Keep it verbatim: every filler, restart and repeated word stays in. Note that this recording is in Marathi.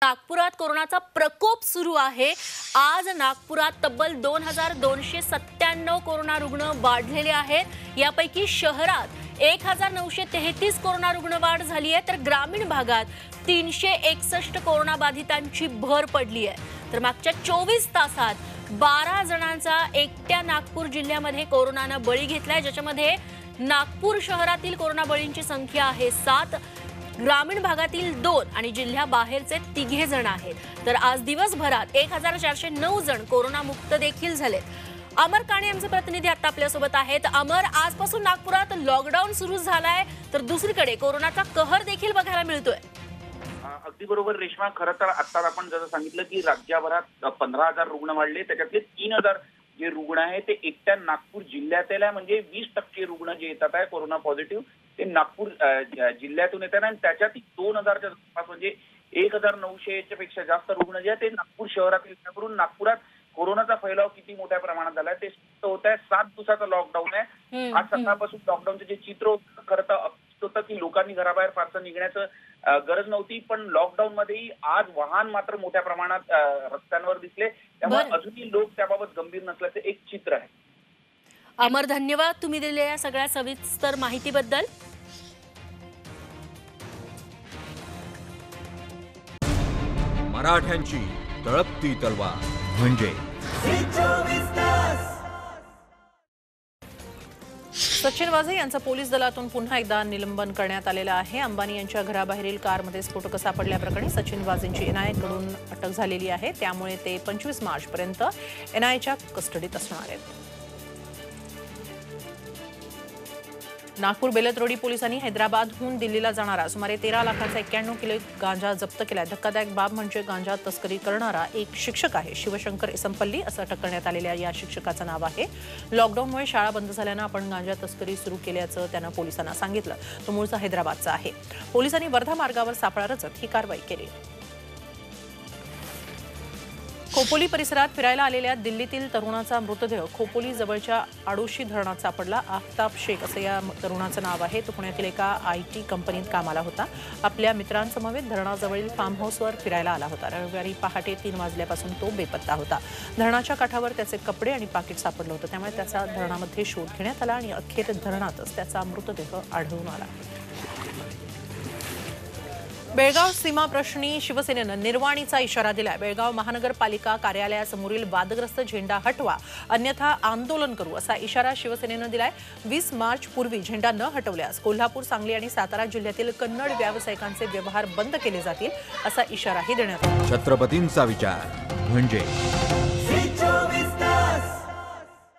नागपुरात कोरोनाचा प्रकोप सुरू आहे। आज नागपुरात तब्बल दोन हजार दोनशे सत्त्याण्णव कोरोना रुग्ण वाढलेले आहेत। यापैकी शहरात एक हजार नऊशे तेहतीस कोरोना रुग्ण वाढ झाली आहे, तर ग्रामीण भागात तीनशे एकसष्ट कोरोना बाधितांची भर पडली आहे। तर मागच्या चोवीस तासात बारा जणांचा एकट्या नागपूर जिल्ह्यामध्ये कोरोनाने बळी घेतलाय, ज्याच्यामध्ये नागपूर शहरातील कोरोना बळींची संख्या आहे सात, ग्रामीण भागातील दोन आणि जिल्ह्याबाहेरचे तिघे जण आहेत। तर आज दिवसभरात एक हजार चारशे नऊ जण कोरोना मुक्त देखील झाले। अमर काणे आमचे प्रतिनिधी आता आपल्या सोबत आहेत। अमर, आजपासून नागपुरात लॉकडाऊन सुरू झालाय, तर दुसरीकडे कोरोनाचा कहर देखील बघायला मिळतोय। अगदी बरोबर रेश्मा, खरं तर आता आपण जसं सांगितलं की राज्यभरात पंधरा हजार रुग्ण वाढले, त्याच्यातले तीन हजार जे रुग्ण आहे ते एकट्या नागपूर जिल्ह्यातील आहे। म्हणजे वीस टक्के रुग्ण जे येतात आहे कोरोना पॉझिटिव्ह ते नागपूर जिल्ह्यातून येतात आणि त्याच्यात दोन हजारच्या जवळपास म्हणजे एक हजार नऊशेच्या पेक्षा जास्त रुग्ण जे आहेत ते नागपूर शहरातील करून नागपुरात कोरोनाचा फैलाव किती मोठ्या प्रमाणात झाला आहे ते होत आहे। सात दिवसाचा लॉकडाऊन आहे। आज सकाळपासून लॉकडाऊनचं जे चित्र होतं खरं तर होतं की लोकांनी घराबाहेर फारसं निघण्याचं गरज नव्हती, पण लॉकडाऊन मध्येही आज वाहन मात्र मोठ्या प्रमाणात रस्त्यांवर दिसले, त्यामुळे अजूनही लोक त्याबाबत गंभीर नसल्याचं एक चित्र आहे। अमर, धन्यवाद तुम्ही दिलेल्या सगळ्या सविस्तर माहितीबद्दल। मराठ्यांची तळपती तलवार म्हणजे सचिन वाझे यांचं पोलीस दलातून पुन्हा एकदा निलंबन करण्यात आलेलं आहे। अंबानी यांच्या घराबाहेरील कारमध्ये स्फोटक सापडल्याप्रकरणी सचिन वाझेंची एनआयएकडून अटक झालेली आहे, त्यामुळे ते पंचवीस मार्च पर्यंत एनआयएच्या कस्टडीत असणार आहेत। नागपूर बेलतरोडी पोलिसांनी हैदराबादहून दिल्लीला जाणारा सुमारे तेरा लाखांचा एक्क्याण्णव किलो गांजा जप्त केलाय। धक्कादायक बाब म्हणजे गांजा तस्करी करणारा एक शिक्षक आहे, शिवशंकर एसंपल्ली असं अटक करण्यात आलेल्या या शिक्षकाचं नाव आहे। लॉकडाऊनमुळे शाळा बंद झाल्यानं आपण गांजा तस्करी सुरू केल्याचं त्यानं पोलिसांना सांगितलं। तो मूळचा हैदराबादचा आहे। पोलिसांनी वर्धा मार्गावर सापळा रचत ही कारवाई केली। खोपोली परिसरात फिरायला आलेल्या दिल्लीतील तरुणाचा मृतदेह खोपोली जवळच्या आडोशी धरणात सापडला। आफताब शेख असं या तरुणाचं नाव आहे। तो पुण्यातील एका आय टी कंपनीत कामाला होता। आपल्या मित्रांसमवेत धरणाजवळील फार्म हाऊसवर फिरायला आला होता। रविवारी पहाटे तीन वाजल्यापासून तो बेपत्ता होता। धरणाच्या काठावर त्याचे कपडे आणि पाकिट सापडलं होतं, त्यामुळे त्याचा धरणामध्ये शोध घेण्यात आला आणि अखेर धरणातच त्याचा मृतदेह आढळून आला। बेळगाव सीमा प्रश्नी शिवसेनेनं निर्वाणीचा इशारा दिलाय। बेळगाव महानगरपालिका कार्यालयासमोरील वादग्रस्त झेंडा हटवा, अन्यथा आंदोलन करू असा इशारा शिवसेनेनं दिलाय। वीस मार्च पूर्वी झेंडा न हटवल्यास कोल्हापूर, सांगली आणि सातारा जिल्ह्यातील कन्नड व्यावसायिकांचे व्यवहार बंद केले जातील असा इशाराही देण्यात आला। छत्रपतींचा विचार म्हणजे